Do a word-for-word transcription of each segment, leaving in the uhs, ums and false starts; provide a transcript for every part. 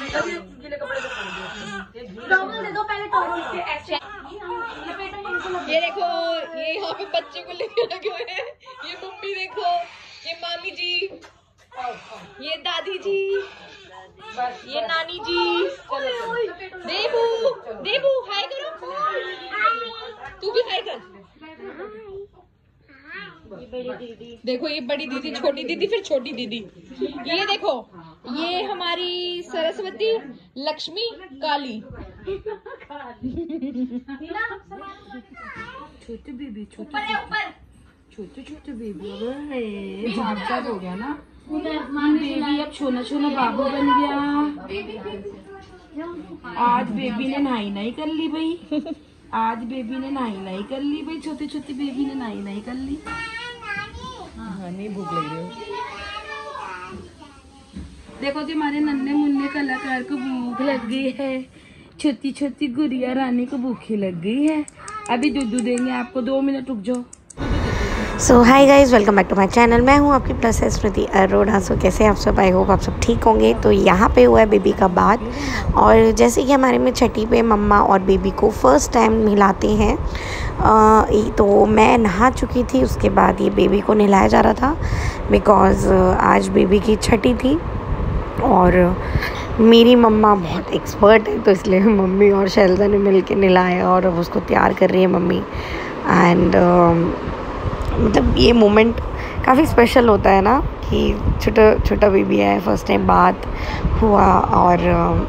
Towel दे दो पहले, towel के ऐसे। ये देखो, ये यहाँ पे बच्चे को लेके लगे हुए हैं। ये मम्मी देखो, ये मामी जी, ये दादी जी, ये नानी जी। देबू, देबू हाय करो, तू भी हाय कर। ये बड़ी दीदी देखो, ये बड़ी दीदी, छोटी दीदी, फिर छोटी दीदी। ये देखो, ये हमारी सरस्वती, लक्ष्मी, काली। छोटे बेबी, छोटे छोटे छोटे बेबी झाड़ हो गया ना बेबी। अब छोना छोना बाबू बन गया। आज बेबी ने नहाई नहीं कर ली भाई, आज बेबी ने नहाई नहीं कर ली भाई, छोटी छोटी बेबी ने नहाई नहीं कर ली। हाँ, नहीं भूख लग रही है। देखो जी, हमारे नन्हे मुन्ने कलाकार को भूख लग गई है। छोटी छोटी गुड़िया रानी को भूखी लग गई है। अभी दूध देंगे आपको, दो मिनट रुक जाओ। So hi guys, welcome back to my channel. मैं हूँ आपकी प्लस स्मृति अरोड़ा। सो कैसे आप सब? आई होप आप सब ठीक होंगे। तो यहाँ पे हुआ है बेबी का बात, और जैसे कि हमारे में छठी पे मम्मा और बेबी को फर्स्ट टाइम नहलाते हैं, आ, तो मैं नहा चुकी थी। उसके बाद ये बेबी को नहलाया जा रहा था, बिकॉज़ आज बेबी की छठी थी और मेरी मम्मा बहुत एक्सपर्ट है, तो इसलिए मम्मी और शैलजा ने मिल के नहलाया और अब उसको तैयार कर रही है मम्मी। एंड मतलब ये मोमेंट काफ़ी स्पेशल होता है ना, कि छोटा छोटा बेबी है, फर्स्ट टाइम बात हुआ और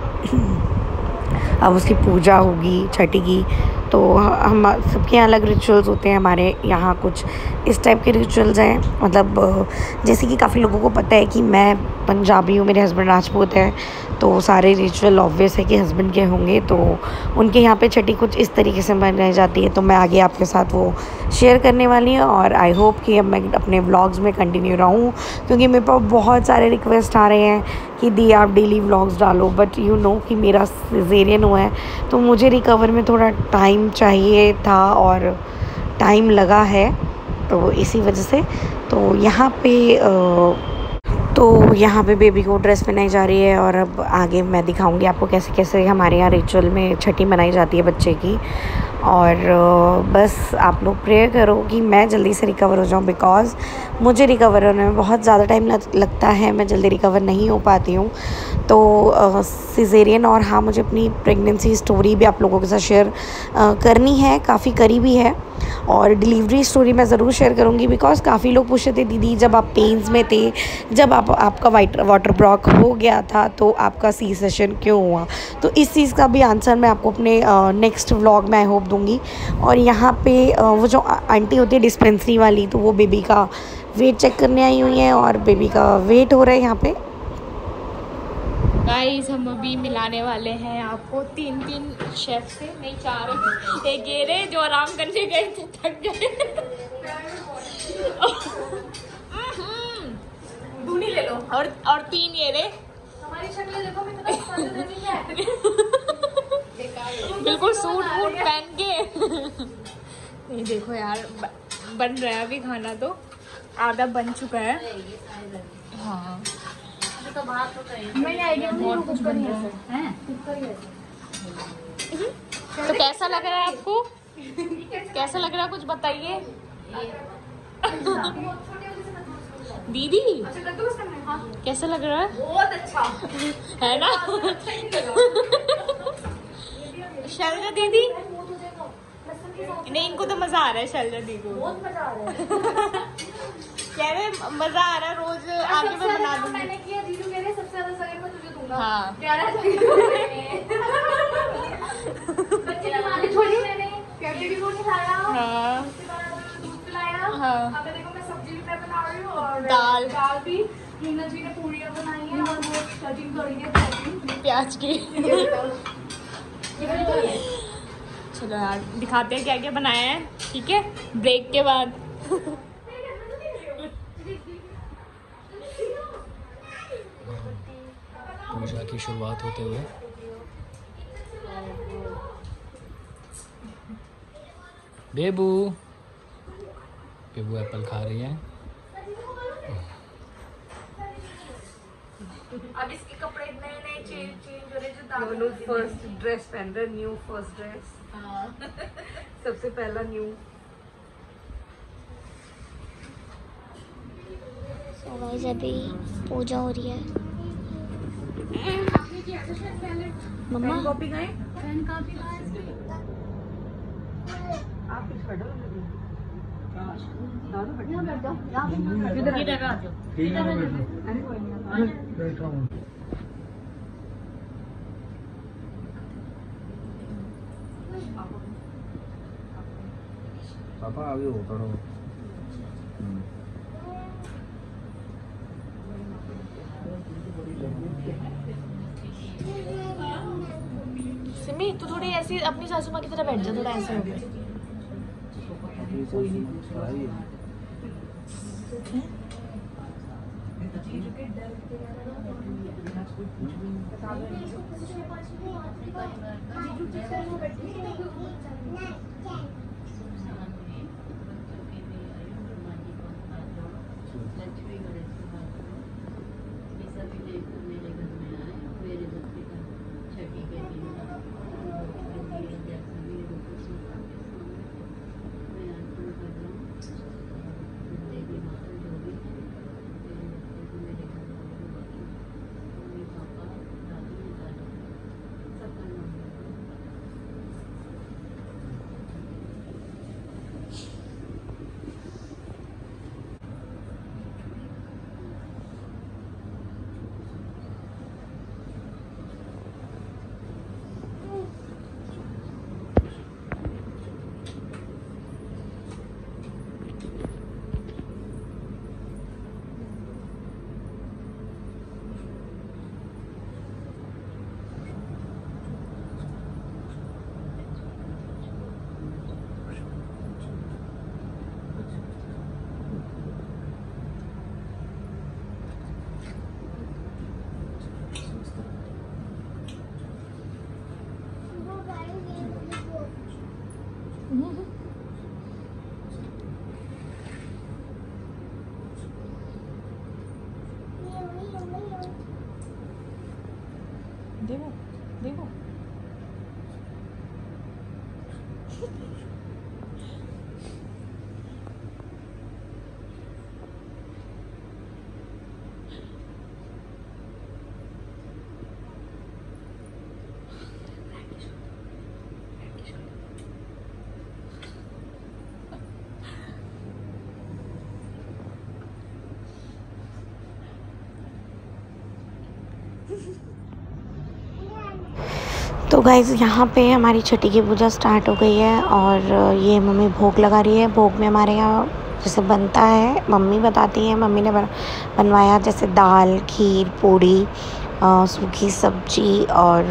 अब उसकी पूजा होगी छठी की। तो हम सबके यहाँ अलग रिचुअल्स होते हैं, हमारे यहाँ कुछ इस टाइप के रिचुअल्स हैं। मतलब जैसे कि काफ़ी लोगों को पता है कि मैं पंजाबी हूँ, मेरे हस्बैंड राजपूत हैं, तो सारे रिचुअल ऑब्वियस है कि हस्बैंड के होंगे। तो उनके यहाँ पे छठी कुछ इस तरीके से मनाई जाती है, तो मैं आगे आपके साथ वो शेयर करने वाली हूँ। और आई होप कि अब मैं अपने व्लॉग्स में कंटिन्यू रहूँ, क्योंकि मेरे पास बहुत सारे रिक्वेस्ट आ रहे हैं कि दी आप डेली व्लॉग्स डालो। बट यू नो कि मेरा सिजेरियन हुआ है, तो मुझे रिकवर में थोड़ा टाइम चाहिए था और टाइम लगा है, तो इसी वजह से। तो यहाँ पे आ, तो यहाँ पे बेबी को ड्रेस पहनाई जा रही है, और अब आगे मैं दिखाऊंगी आपको कैसे कैसे हमारे यहाँ रिचुअल में छठी मनाई जाती है बच्चे की। और बस आप लोग प्रेयर करो कि मैं जल्दी से रिकवर हो जाऊँ, बिकॉज़ मुझे रिकवर होने में बहुत ज़्यादा टाइम लगता है, मैं जल्दी रिकवर नहीं हो पाती हूँ। तो सिजेरियन, और हाँ, मुझे अपनी प्रेगनेंसी स्टोरी भी आप लोगों के साथ शेयर करनी है, काफ़ी करीबी है। और डिलीवरी स्टोरी मैं ज़रूर शेयर करूँगी, बिकॉज़ काफ़ी लोग पूछते थे दीदी जब आप पेन्स में थे, जब आप आपका वाइट वाटर ब्लॉक हो गया था, तो आपका सी सेशन क्यों हुआ। तो इस चीज़ का भी आंसर मैं आपको अपने नेक्स्ट व्लॉग में आई होप दूँगी। और यहाँ पे uh, वो जो आंटी होती है डिस्पेंसरी वाली, तो वो बेबी का वेट चेक करने आई हुई हैं, और बेबी का वेट हो रहा है यहाँ पे। गाइस, हम अभी मिलाने वाले हैं आपको तीन तीन शेफ से, नहीं चार। एक ये रहे जो आराम करने गए थे, थक गए। दूनी ले लो। और और तीन ये रहे, हमारी शक्ल देखो, मैं तो पसंद नहीं है। बिल्कुल सूट वूट पहन के। नहीं देखो यार, बन रहा है अभी खाना, तो आधा बन चुका है। हाँ, तो बात तो करें, मैं आइडिया बहुत कुछ बन रहा है। तो कैसा लग रहा है आपको? कैसा लग रहा है, कुछ बताइए। दीदी कैसा लग रहा है? बहुत अच्छा है ना? शैलजा दीदी, नहीं इनको तो मजा आ रहा है। शैलजा दीदी को बहुत मजा आ रहा है। कह रहे मजा आ रहा है, रोज आगे मैं बना दूंगी। मैंने किया, दीदी कह रहे सबसे ज्यादा सगे मैं तुझे दूंगा। हाँ, प्यारा बच्चे की माँ ने छोड़ी, मैंने बेबी को खिलाया, हाँ, दूध पिलाया। हाँ, अब देखो मैं सब्जी भी मैं बना रही हूँ, और दाल दाल भी। मीना जी ने पूरियां बनाई हैं, और वो कटिंग करी है प्याज की। चलो यार, दिखाते हैं क्या क्या बनाया है, ठीक है, ब्रेक के बाद। पूजा की शुरुआत होते हुए बेबू बेबू एप्पल खा रही है। अब इसके कपड़े नए नए चेंज चेंज हो रहे जो दाग फर्स्ट ड्रेस पहन रहे, न्यू फर्स्ट ड्रेस। सबसे पहला न्यू। तो गाइस अभी पूजा हो रही है। मम्मा कॉपी गए पेन काफी आप कुछ कर दो। इधर आ जाओ, इधर आ जाओ। पापा आगे हो पढ़ो। सिमी तू थोड़ी ऐसी अपनी सासू माँ की तरह बैठ जा, थोड़ा ऐसे हो गया। देखो देखो तो गाइज़ यहाँ पे हमारी छठी की पूजा स्टार्ट हो गई है और ये मम्मी भोग लगा रही है। भोग में हमारे यहाँ जैसे बनता है, मम्मी बताती हैं, मम्मी ने बन, बनवाया जैसे दाल, खीर, पूड़ी, सूखी सब्जी और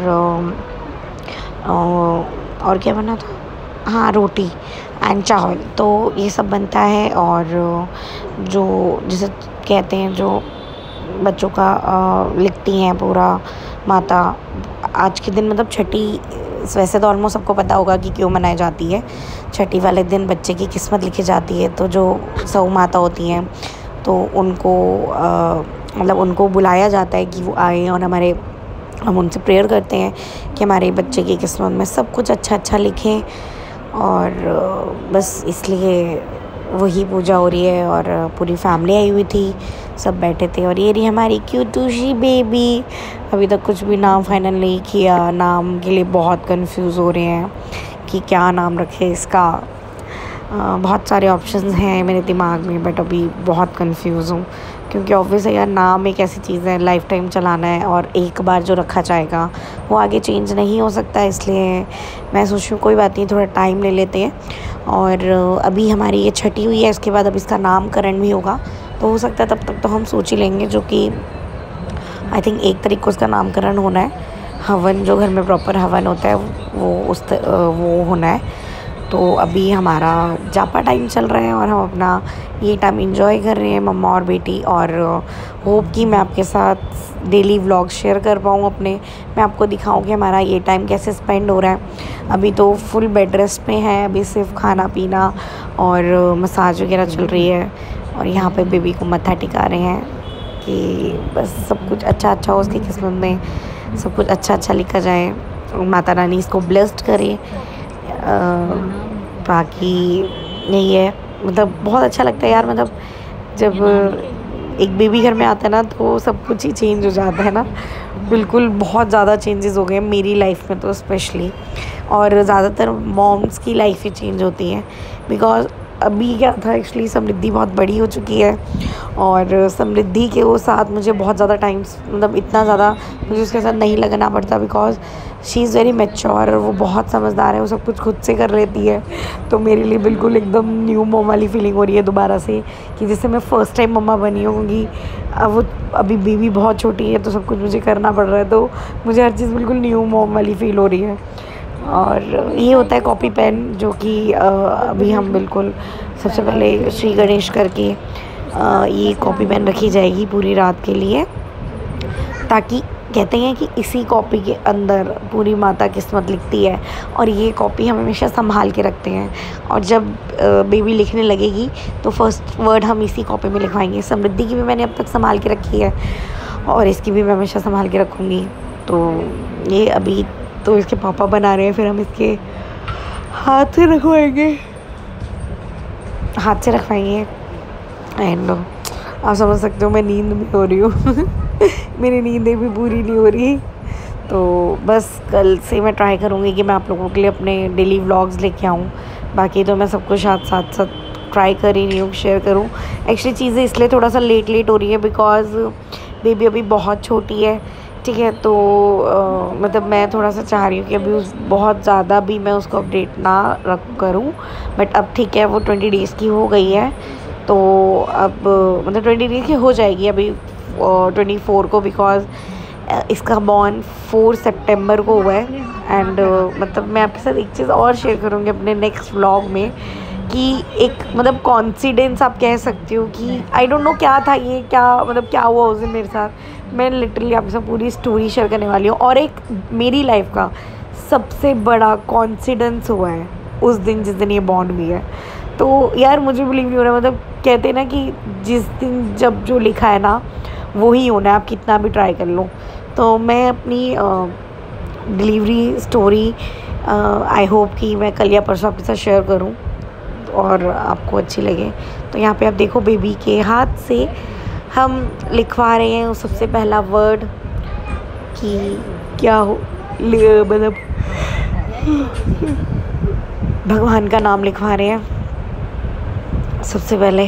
आ, और क्या बना था, हाँ रोटी एंड चावल। तो ये सब बनता है और जो जैसे कहते हैं जो बच्चों का आ, लिखती हैं पूरा माता आज के दिन, मतलब छठी वैसे तो ऑलमोस्ट सबको पता होगा कि क्यों मनाई जाती है। छठी वाले दिन बच्चे की किस्मत लिखी जाती है, तो जो सौ माता होती हैं तो उनको आ, मतलब उनको बुलाया जाता है कि वो आए और हमारे हम उनसे प्रेयर करते हैं कि हमारे बच्चे की किस्मत में सब कुछ अच्छा अच्छा लिखें। और बस इसलिए वही पूजा हो रही है और पूरी फैमिली आई हुई थी, सब बैठे थे। और ये रही हमारी क्यूटूशी बेबी। अभी तक कुछ भी नाम फाइनल नहीं किया, नाम के लिए बहुत कंफ्यूज हो रहे हैं कि क्या नाम रखे इसका। आ, बहुत सारे ऑप्शंस हैं मेरे दिमाग में, बट अभी बहुत कंफ्यूज हूँ क्योंकि ऑब्वियस है यार, नाम एक ऐसी चीज़ है लाइफ टाइम चलाना है और एक बार जो रखा जाएगा वो आगे चेंज नहीं हो सकता। इसलिए मैं सोच रही हूँ कोई बात नहीं, थोड़ा टाइम ले लेते हैं। और अभी हमारी ये छठी हुई है, इसके बाद अब इसका नामकरण भी होगा, तो हो सकता है तब तक तो हम सोच ही लेंगे, जो कि आई थिंक एक तारीख को उसका नामकरण होना है। हवन जो घर में प्रॉपर हवन होता है वो उस वो होना है। तो अभी हमारा जापा टाइम चल रहा है और हम अपना ये टाइम एंजॉय कर रहे हैं मम्मा और बेटी। और होप कि मैं आपके साथ डेली व्लॉग शेयर कर पाऊँ अपने, मैं आपको दिखाऊँ कि हमारा ये टाइम कैसे स्पेंड हो रहा है। अभी तो फुल बेड रेस्ट पे है, अभी सिर्फ खाना पीना और मसाज वगैरह चल रही है। और यहाँ पे बेबी को मत्था टिका रहे हैं कि बस सब कुछ अच्छा अच्छा हो उसकी किस्मत में। सब कुछ अच्छा अच्छा लिखा जाए, माता रानी इसको ब्लेस्ड करे। बाकी यही है, मतलब बहुत अच्छा लगता है यार। मतलब जब एक बेबी घर में आता है ना तो सब कुछ ही चेंज हो जाता है ना, बिल्कुल बहुत ज़्यादा चेंजेस हो गए मेरी लाइफ में तो स्पेशली, और ज़्यादातर मॉम्स की लाइफ ही चेंज होती है। बिकॉज अभी क्या था एक्चुअली, समृद्धि बहुत बड़ी हो चुकी है और समृद्धि के वो साथ मुझे बहुत ज़्यादा टाइम्स, मतलब इतना ज़्यादा मुझे उसके साथ नहीं लगना पड़ता, because she is very mature और वो बहुत समझदार है, वो सब कुछ खुद से कर लेती है। तो मेरे लिए बिल्कुल एकदम न्यू मॉम वाली फीलिंग हो रही है दोबारा से, कि जैसे मैं फ़र्स्ट टाइम मम्मा बनी हूँ, क्योंकि अब वो अभी बेबी बहुत छोटी है तो सब कुछ मुझे करना पड़ रहा है, तो मुझे हर चीज़ बिल्कुल न्यू मॉम वाली फ़ील हो रही है। और ये होता है कॉपी पेन, जो कि अभी हम बिल्कुल सबसे पहले श्री गणेश करके ये कॉपी पेन रखी जाएगी पूरी रात के लिए, ताकि कहते हैं कि इसी कॉपी के अंदर पूरी माता किस्मत लिखती है, और ये कॉपी हम हमेशा संभाल के रखते हैं। और जब बेबी लिखने लगेगी तो फर्स्ट वर्ड हम इसी कॉपी में लिखवाएंगे। समृद्धि की भी मैंने अब तक संभाल के रखी है और इसकी भी मैं हमेशा संभाल के रखूँगी। तो ये अभी तो इसके पापा बना रहे हैं, फिर हम इसके हाथ से रखवाएंगे, हाथ से रखवाएंगे। एंड आप समझ सकते हो मैं नींद में हो रही हूँ मेरी नींदें भी पूरी नहीं हो रही। तो बस कल से मैं ट्राई करूँगी कि मैं आप लोगों के लिए अपने डेली व्लॉग्स लेके आऊँ। बाकी तो मैं सब कुछ साथ साथ साथ ट्राई कर ही रही हूँ, शेयर करूँ। एक्चुअली चीज़ें इसलिए थोड़ा सा लेट लेट हो रही है बिकॉज़ बेबी अभी बहुत छोटी है, ठीक है। तो आ, मतलब मैं थोड़ा सा चाह रही हूँ कि अभी उस बहुत ज़्यादा भी मैं उसको अपडेट ना रख करूँ, बट अब ठीक है, वो ट्वेंटी डेज़ की हो गई है, तो अब मतलब ट्वेंटी डेज़ की हो जाएगी अभी ट्वेंटी फोर को, बिकॉज़ इसका बॉर्न फोर सितंबर को हुआ है। एंड मतलब मैं आपके साथ एक चीज़ और शेयर करूँगी अपने नेक्स्ट व्लॉग में, कि एक मतलब कॉन्फिडेंस आप कह सकती हो कि आई डोंट नो क्या था ये, क्या मतलब क्या हुआ उस दिन मेरे साथ, मैं लिटरली आपके साथ पूरी स्टोरी शेयर करने वाली हूँ। और एक मेरी लाइफ का सबसे बड़ा कॉन्फिडेंस हुआ है उस दिन जिस दिन ये बॉन्ड हुई है। तो यार मुझे बिलीव नहीं हो रहा, मतलब कहते हैं ना कि जिस दिन जब जो लिखा है ना वो ही होना है, आप कितना भी ट्राई कर लो। तो मैं अपनी डिलीवरी स्टोरी आई होप कि मैं कल या परसों आपके साथ शेयर करूं और आपको अच्छी लगे। तो यहाँ पे आप देखो बेबी के हाथ से हम लिखवा रहे हैं सबसे पहला वर्ड कि क्या हो, मतलब भगवान का नाम लिखवा रहे हैं सबसे पहले।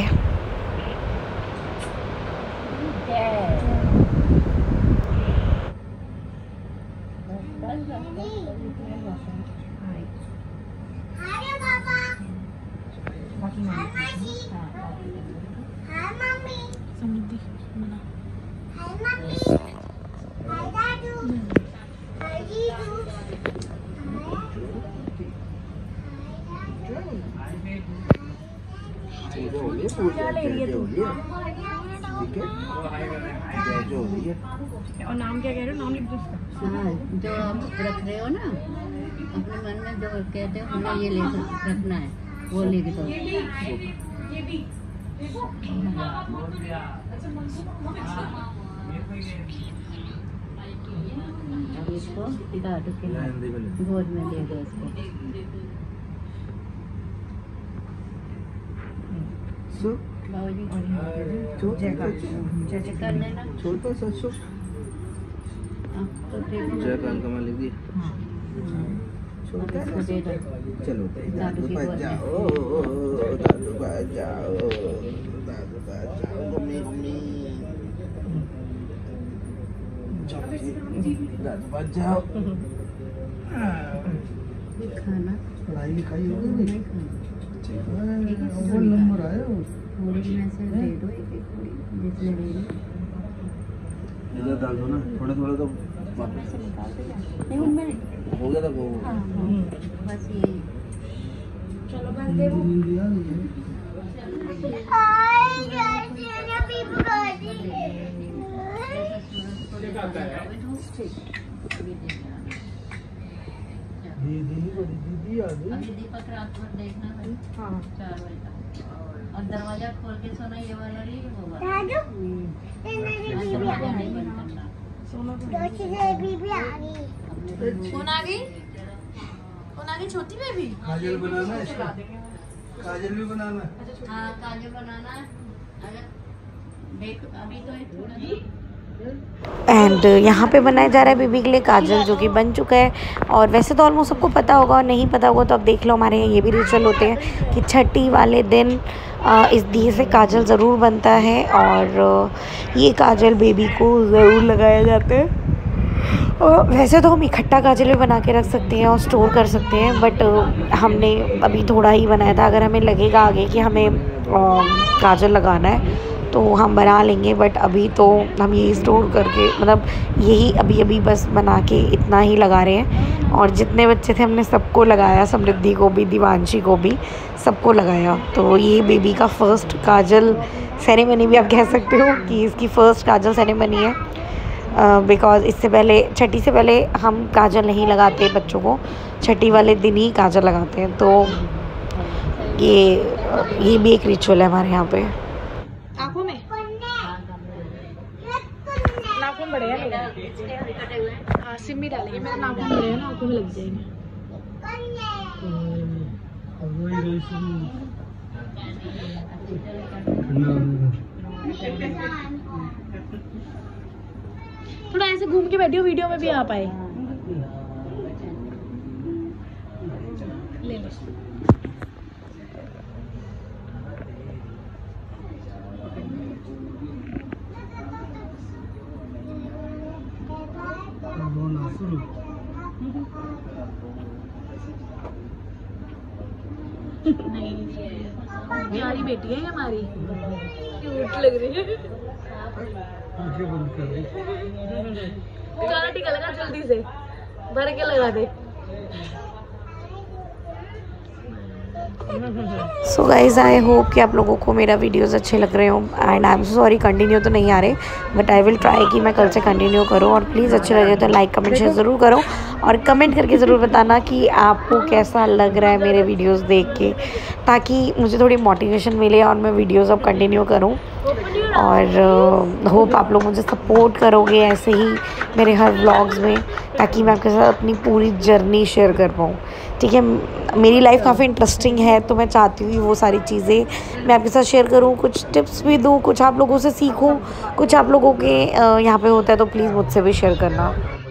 और नाम क्या कह रहे हो, नाम लिख दो उसका। हाँ, जो आप रख रहे हो ना अपने मन में, जो कहते हो हमें ये लिख रखना है वो लिख दो। अब इसको दादू के गोद में दे दो इसको। बाबूजी कर लेना छोटा सा शुभ। जय कालकमा लिख दी। छोटा सा दे दो। चलो दादू के पास जाओ, दादू पास जाओ, दादू पास जाओ, मम्मी मम्मी दादू पास जाओ। खाना पढ़ाई लिखाई हो गई नहीं खाना, वो नंबर आया थोड़ी में से दे दो, एक एक थोड़ी जितने दे दो इधर डाल दो ना, थोड़ा थोड़ा तो वापस से निकाल दो। नहीं उनमें हो गया था वो। हाँ बस ये चलो बस दे वो। दीदी आ गई। अभी दीपक रात भर देखना भाई। हाँ चार बजे तक, और दरवाजा खोल के सोना ये वाला नहीं होगा। दरवाजा नहीं बंद करना। बेबी भी आ गई। कौन आ गई? कौन आ गई? छोटी बेबी। काजल बनाना है इसका, काजल भी बनाना है। हाँ काजल बनाना है। देख अभी तो एक थोड़ा एंड यहाँ पे बनाया जा रहा है बेबी के लिए काजल, जो कि बन चुका है। और वैसे तो ऑलमोस्ट सबको पता होगा, और नहीं पता होगा तो अब देख लो, हमारे यहाँ ये भी रिचुअल होते हैं कि छठी वाले दिन आ, इस दिए से काजल ज़रूर बनता है, और ये काजल बेबी को ज़रूर लगाया जाता है। और वैसे तो हम इकट्ठा काजल भी बना के रख सकते हैं और स्टोर कर सकते हैं, बट हमने अभी थोड़ा ही बनाया था। अगर हमें लगेगा आगे कि हमें आ, काजल लगाना है तो हम बना लेंगे, बट अभी तो हम यही स्टोर करके, मतलब यही अभी अभी बस बना के इतना ही लगा रहे हैं। और जितने बच्चे थे हमने सबको लगाया, समृद्धि को भी, दिवांशी को भी, सबको लगाया। तो ये बेबी का फर्स्ट काजल सेरेमनी भी आप कह सकते हो कि इसकी फ़र्स्ट काजल सेरेमनी है, बिकॉज़ इससे पहले, छठी से पहले हम काजल नहीं लगाते बच्चों को, छठी वाले दिन ही काजल लगाते हैं। तो ये ये भी एक रिचुअल है हमारे यहाँ पे। आँखों में नाखून बड़े हैं मेरे। हाँ सिम भी डालेंगे, मेरे नाखून बड़े हैं ना, आँखों में लग जाएंगे। थोड़ा ऐसे घूम के बैठी हो, वीडियो में भी आ पाए। ले लो। नहीं प्यारी बेटी है हमारी, क्यूट लग रही है। चलो टीका लगा जल्दी से, भर के लगा दे। सो गाइज़, आई होप कि आप लोगों को मेरा वीडियोस अच्छे लग रहे हो, and I am sorry continue तो नहीं आ रहे, बट आई विल ट्राई कि मैं कल से कंटिन्यू करूँ। और प्लीज़ अच्छे लगे तो लाइक कमेंट शेयर ज़रूर करो, और कमेंट करके ज़रूर बताना कि आपको कैसा लग रहा है मेरे वीडियोस देख के, ताकि मुझे थोड़ी मोटिवेशन मिले और मैं वीडियोस अब कंटिन्यू करूँ। और होप uh, आप लोग मुझे सपोर्ट करोगे ऐसे ही मेरे हर व्लॉग्स में, ताकि मैं आपके साथ अपनी पूरी जर्नी शेयर कर पाऊँ। ठीक है, मेरी लाइफ काफ़ी इंटरेस्टिंग है, तो मैं चाहती हूँ वो सारी चीज़ें मैं आपके साथ शेयर करूँ, कुछ टिप्स भी दूँ, कुछ आप लोगों से सीखूँ, कुछ आप लोगों के यहाँ पे होता है तो प्लीज़ मुझसे भी शेयर करना।